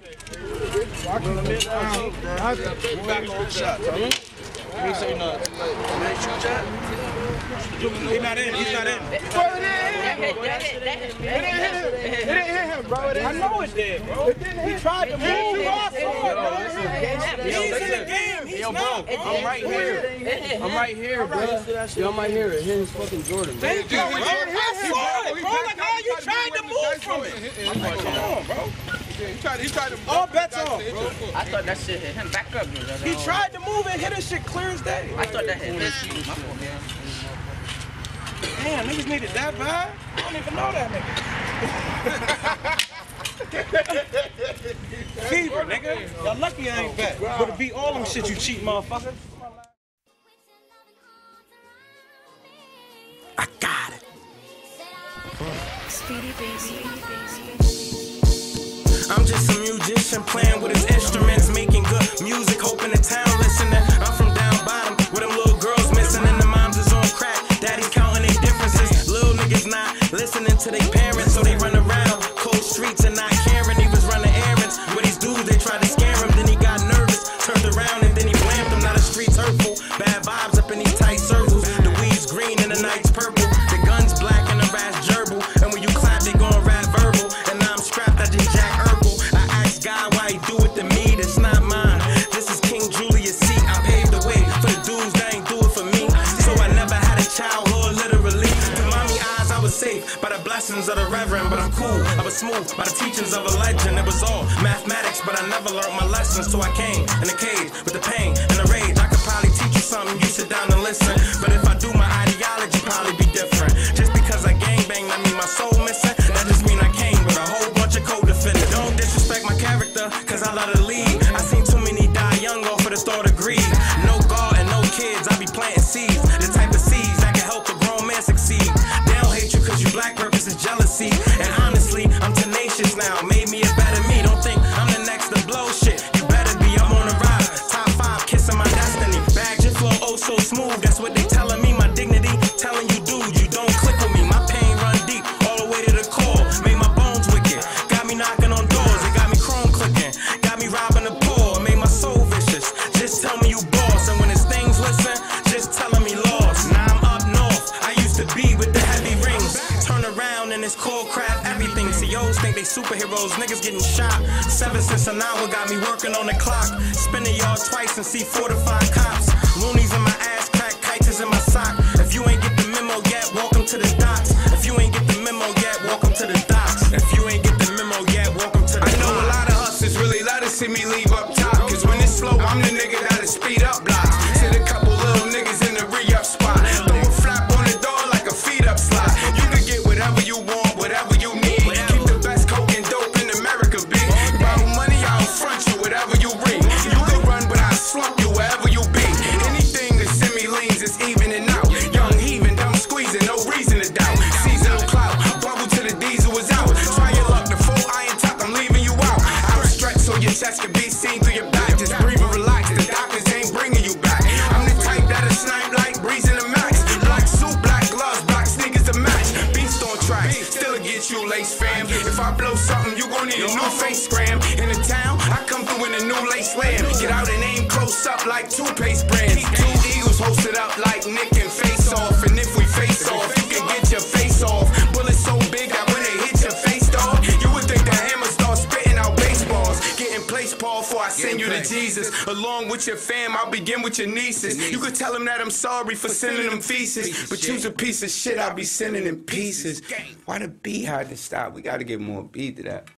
He say no. He's not in. He's not in. It didn't hit him, bro. I know it did, bro. He tried to move you off. He's in the game. He's not. I'm right here. I'm right here, bro. Yo, I'm right here. It hit his fucking Jordan, bro. Thank you, bro. I saw it, bro. Like how you tried to move from it. I'm like, come on, bro. He tried to all bets off, bro. I thought that shit hit him back up, bro. He tried to move and hit his shit clear as day. I thought that hit his shoe. My fault, man. Damn, niggas need it that bad? I don't even know that nigga. Fever, nigga. Y'all lucky I ain't bet. But it beat all them shit, you cheat motherfucker. I got it. Speedy baby. I'm just a musician playing with his instruments, making good music, hoping the town listening. I'm from down bottom, where them little girls missing, and the moms is on crack. Daddy's counting their differences. Little niggas not listening to their parents, so they run around cold streets and not caring. He was running errands with these dudes, they tried to scare him. Then he got nervous, turned around, and then he blamed them. Now the streets hurtful, bad vibes up in these tight circles. The weed's green and the night's purple. The gun's black and the rat's gerbil. And when you clap, they gon' rap verbal. And now I'm strapped, I just jack Urkel. God, why he do it to me? That's not mine. This is King Julius seat. I paved the way for the dudes that ain't do it for me. So I never had a childhood, literally. Through mommy eyes, I was safe by the blessings of the reverend, but I'm cool. I was smooth by the teachings of a legend. It was all mathematics, but I never learned my lessons. So I came in the cage with the pain and the rage. I could probably teach you something. You sit down and listen. But if I do, my ideology probably be different. Just because I gangbang, that mean my soul missing. That just mean I came with a whole bunch of co-defendants. Don't disrespect my character, cause I love to lead. I seen too many die young off of the thought of greed. No God and no kids, I be planting seeds. The type of seeds that can help a grown man succeed. They don't hate you cause you black, purpose is jealousy. And honestly, I'm tenacious now, made me a better me. Don't think I'm the next to blow shit. You better be, I'm on a ride. Top 5, kissing my destiny. Bag your flow, oh so smooth, that's what they telling me. My dignity, telling you dude, you don't click with me. My pain run deep, all the way to the core. Made my bones wicked, got me knocking on doors. It got me chrome clicking, got me robbing the poor. Made my soul vicious, just tell me you boss. And when his things listen, just telling me lost. Now I'm up north, I used to be with the heavy rings. Turn around and it's cold crap, everything. CEOs think they superheroes, niggas getting shot. 7 cents an hour got me working on the clock. Spin the yard twice and see 4 to 5 cops. Loonies in my ass crack, kites is in my sock. If you ain't get the memo yet, welcome to the docks. If you ain't get the memo yet, welcome to the docks. If you ain't get the memo yet, welcome to the docks. I know a lot of hustlers really love to see me leave up top. Cause when it's slow, I'm the nigga that'll speed up blocks. Sit a couple little niggas in the re-up spot. Throw a flap on the door like a feed-up slot. You can get whatever you want, whatever you need. Keep the best coke and dope in America, B. Borrow money, I'll front you, whatever you bring. You can run, but I'll slump you wherever you be. Anything that send me leans is evening out. Young heaving, dumb squeezing, no reason to doubt. Seasonal clout, bubble till the diesel was out. Try your luck, the full iron tuck, I'm leaving you out. Outstretched so your chest can be seen through your back. Just breathe and relax, the doctors ain't bringing you back. I'm the type that'll snipe like breeze in the max. Black suit, black gloves, black sneakers to match. Beast on tracks, still get you lace fam. If I blow something, you gon' need a new face scram. In the town, I come through in a new lace lamb. Get out and aim close up like toothpaste brands. 2 eagles hosted up like Nick and Face Off. And if we face off, you can get your face off. Bullets so big that when they hit your face, dog, you would think the hammer starts spitting out baseballs. Getting place, Paul, before I send you to Jesus. Along with your fam, I'll begin with your nieces. You could tell them that I'm sorry for sending them feces, but you's a piece of shit, I'll be sending in pieces. Why the beat hard to stop? We gotta get more beat to that.